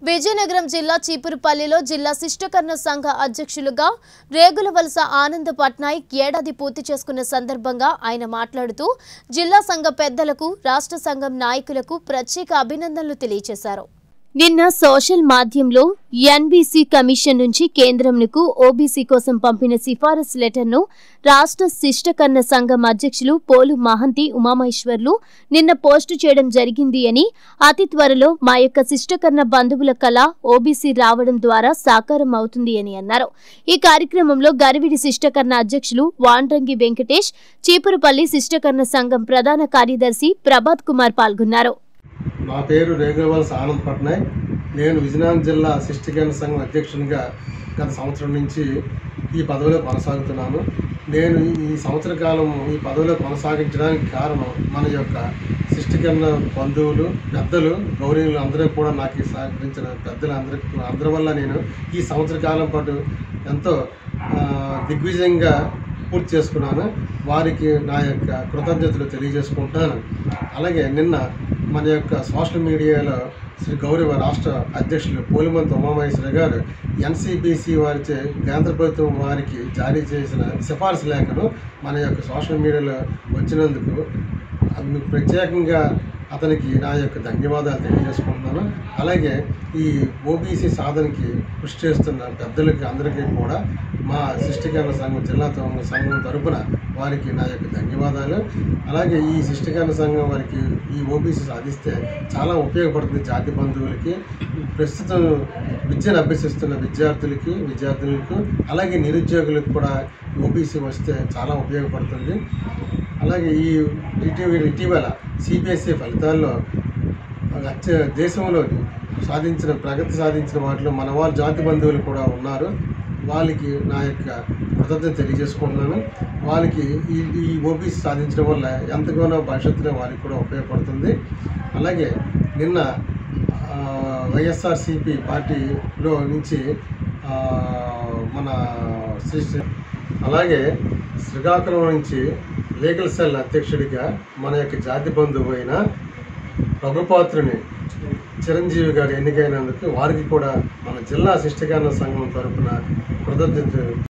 విజయనగరం జిల్లా చీపురుపల్లిలో జిల్లా శిష్టకర్ణ సంఘ అధ్యక్షులుగా రేగులవలస ఆనంద్ పట్నాయక్ ఏడాది పూర్తి చేసుకున్న సందర్భంగా ఆయన మాట్లాడుతూ జిల్లా సంఘ పెద్దలకు రాష్ట్ర సంఘం నాయకులకు ప్రత్యేక అభినందనలు తెలియజేశారు. నిన్న సోషల్ మాధ్యమంలో ఎన్బీసీ కమిషన్ నుంచి కేంద్రంకు ఓబీసీ కోసం పంపిన సిఫారసు లెటర్ను రాష్ట్ర శిష్టకర్ణ సంఘం అధ్యక్షులు పోలు మహంతి ఉమామహేశ్వర్లు నిన్న పోస్టు చేయడం జరిగింది అని, అతి త్వరలో మా యొక్క శిష్టకర్ణ బంధువుల కళ ఓబీసీ రావడం ద్వారా సాకారం అవుతుంది అని అన్నారు. ఈ కార్యక్రమంలో గరివిడి శిష్టకర్ణ అధ్యక్షులు వాండ్రంగి వెంకటేష్, చీపురుపల్లి శిష్టకర్ణ సంఘం ప్రధాన కార్యదర్శి ప్రభాత్ కుమార్ పాల్గొన్నారు. నా పేరు రేగులవలస ఆనంద్ పట్నాయక్. నేను విజయనగరం జిల్లా శిష్టకర్ణ సంఘం అధ్యక్షునిగా గత సంవత్సరం నుంచి ఈ పదవిలో కొనసాగుతున్నాను. నేను ఈ సంవత్సర కాలం ఈ పదవిలో కొనసాగించడానికి కారణం మన యొక్క శిష్టకర్ణ బంధువులు, పెద్దలు, గౌరవనీయులు అందరూ కూడా నాకు సహకరించిన అందరి వల్ల నేను ఈ సంవత్సర కాలం పాటు ఎంతో దిగ్విజయంగా పూర్తి చేసుకున్నాను. వారికి నా యొక్క కృతజ్ఞతలు తెలియజేసుకుంటున్నాను. అలాగే నిన్న మన యొక్క సోషల్ మీడియాలో శ్రీ గౌరవ రాష్ట్ర అధ్యక్షులు పోలిమంతి ఉమామహేశ్వర గారు ఎన్సీబీసీ వారిచే కేంద్ర ప్రభుత్వం వారికి జారీ చేసిన సిఫార్సు లేఖను మన యొక్క సోషల్ మీడియాలో వచ్చినందుకు ప్రత్యేకంగా అతనికి నా యొక్క ధన్యవాదాలు తెలియజేసుకుంటున్నాను. అలాగే ఈ ఓబీసీ సాధనకి కృషి చేస్తున్న పెద్దలకి అందరికీ కూడా మా శిష్టకర్ణ సంఘం జిల్లా సంఘం తరపున వారికి నా యొక్క ధన్యవాదాలు. అలాగే ఈ శిష్టకర్ణ సంఘం వారికి ఈ ఓబీసీ సాధిస్తే చాలా ఉపయోగపడుతుంది. జాతి బంధువులకి, ప్రస్తుతం విద్యను అభ్యసిస్తున్న విద్యార్థులకు అలాగే నిరుద్యోగులకు కూడా ఓబీసీ వస్తే చాలా ఉపయోగపడుతుంది. అలాగే ఈ ఇటీవల సిబిఎస్ఈ ఫలితాల్లో దేశంలో ప్రగతి సాధించిన వాటిలో మన వాళ్ళ జాతి బంధువులు కూడా ఉన్నారు. వాళ్ళకి నా యొక్క కృతజ్ఞత తెలియజేసుకుంటున్నాను. వాళ్ళకి ఈ ఓబీసీ సాధించడం వల్ల ఎంతగానో భవిష్యత్తులో వారికి కూడా ఉపయోగపడుతుంది. అలాగే నిన్న వైఎస్ఆర్సీపీ పార్టీలో నుంచి అలాగే శ్రీకాకుళం నుంచి లీగల్ సెల్ అధ్యక్షుడిగా మన యొక్క జాతి బంధువు అయిన రఘుపాత్రుని చిరంజీవి గారు ఎన్నికైనందుకు వారికి కూడా మన జిల్లా శిష్టకర్ణ సంఘం తరఫున కృతజ్ఞతలు